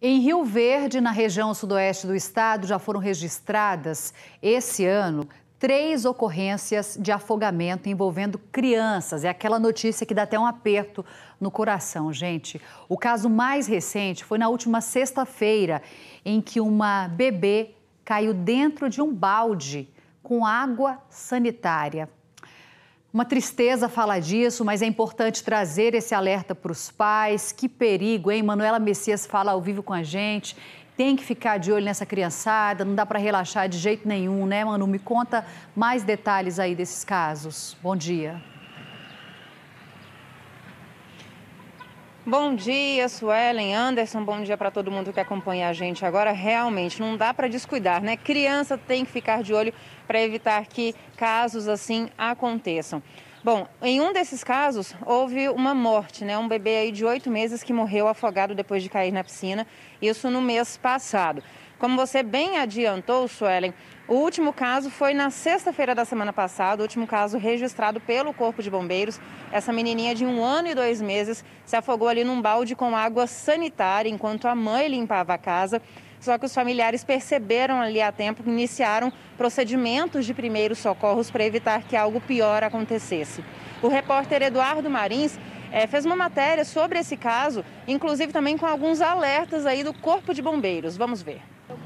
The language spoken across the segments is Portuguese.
Em Rio Verde, na região sudoeste do estado, já foram registradas esse ano 3 ocorrências de afogamento envolvendo crianças. É aquela notícia que dá até um aperto no coração, gente. O caso mais recente foi na última sexta-feira, em que uma bebê caiu dentro de um balde com água sanitária. Uma tristeza falar disso, mas é importante trazer esse alerta para os pais. Que perigo, hein? Manuela Messias fala ao vivo com a gente. Tem que ficar de olho nessa criançada, não dá para relaxar de jeito nenhum, né, Manu? Me conta mais detalhes aí desses casos. Bom dia. Bom dia, Suelen, Anderson, bom dia para todo mundo que acompanha a gente agora. Realmente, não dá para descuidar, né? Criança tem que ficar de olho para evitar que casos assim aconteçam. Bom, em um desses casos, houve uma morte, né? Um bebê aí de 8 meses que morreu afogado depois de cair na piscina, isso no mês passado. Como você bem adiantou, Suelen, o último caso foi na sexta-feira da semana passada, o último caso registrado pelo Corpo de Bombeiros. Essa menininha de 1 ano e 2 meses se afogou ali num balde com água sanitária enquanto a mãe limpava a casa. Só que os familiares perceberam ali a tempo que iniciaram procedimentos de primeiros socorros para evitar que algo pior acontecesse. O repórter Eduardo Marins fez uma matéria sobre esse caso, inclusive também com alguns alertas aí do Corpo de Bombeiros. Vamos ver.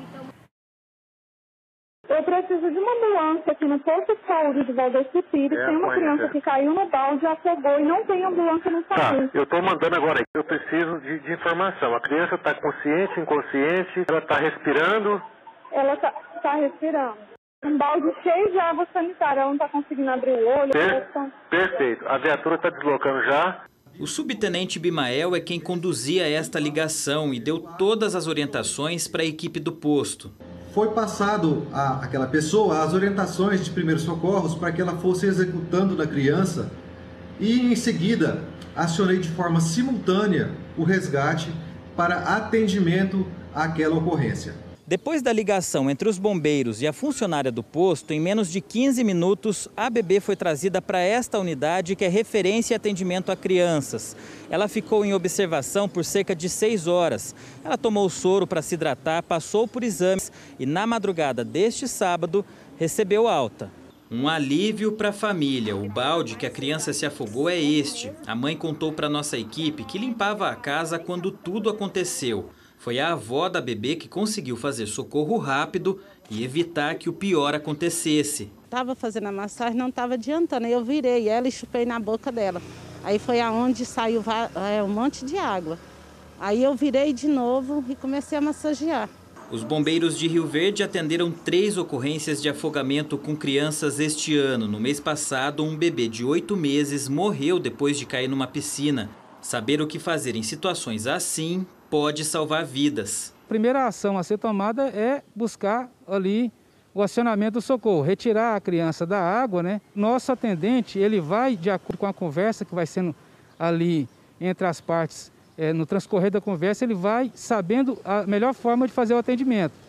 Eu preciso de uma ambulância aqui no posto de saúde de Valdeci Pires. Tem uma criança que caiu no balde, afogou e não tem ambulância no SAMU. Eu estou mandando agora. Eu preciso de informação. A criança está consciente, inconsciente? Ela está respirando? Ela está respirando. Um balde cheio de água sanitária. Ela não está conseguindo abrir o olho. Perfeito. A viatura está deslocando já. O subtenente Bimael é quem conduzia esta ligação e deu todas as orientações para a equipe do posto. Foi passado àquela pessoa as orientações de primeiros socorros para que ela fosse executando na criança e, em seguida, acionei de forma simultânea o resgate para atendimento àquela ocorrência. Depois da ligação entre os bombeiros e a funcionária do posto, em menos de 15 minutos, a bebê foi trazida para esta unidade que é referência e atendimento a crianças. Ela ficou em observação por cerca de 6 horas. Ela tomou soro para se hidratar, passou por exames e na madrugada deste sábado recebeu alta. Um alívio para a família. O balde que a criança se afogou é este. A mãe contou para nossa equipe que limpava a casa quando tudo aconteceu. Foi a avó da bebê que conseguiu fazer socorro rápido e evitar que o pior acontecesse. Estava fazendo a massagem, não estava adiantando. Aí eu virei ela e chupei na boca dela. Aí foi aonde saiu um monte de água. Aí eu virei de novo e comecei a massagear. Os bombeiros de Rio Verde atenderam 3 ocorrências de afogamento com crianças este ano. No mês passado, um bebê de 8 meses morreu depois de cair numa piscina. Saber o que fazer em situações assim pode salvar vidas. A primeira ação a ser tomada é buscar ali o acionamento do socorro, retirar a criança da água, né? Nosso atendente, ele vai, de acordo com a conversa que vai sendo ali entre as partes, no transcorrer da conversa, ele vai sabendo a melhor forma de fazer o atendimento.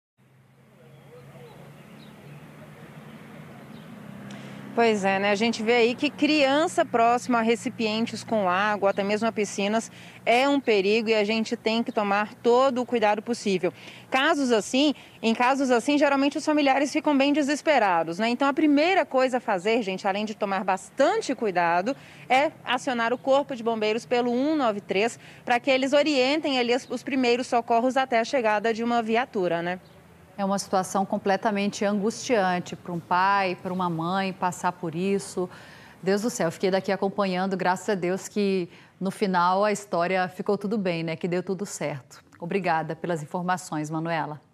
Pois é, né? A gente vê aí que criança próxima a recipientes com água, até mesmo a piscinas, é um perigo e a gente tem que tomar todo o cuidado possível. Em casos assim, geralmente os familiares ficam bem desesperados, né? Então a primeira coisa a fazer, gente, além de tomar bastante cuidado, é acionar o Corpo de Bombeiros pelo 193 para que eles orientem ali os primeiros socorros até a chegada de uma viatura, né? É uma situação completamente angustiante para um pai, para uma mãe passar por isso. Deus do céu, fiquei daqui acompanhando, graças a Deus que no final a história ficou tudo bem, né? Que deu tudo certo. Obrigada pelas informações, Manuela.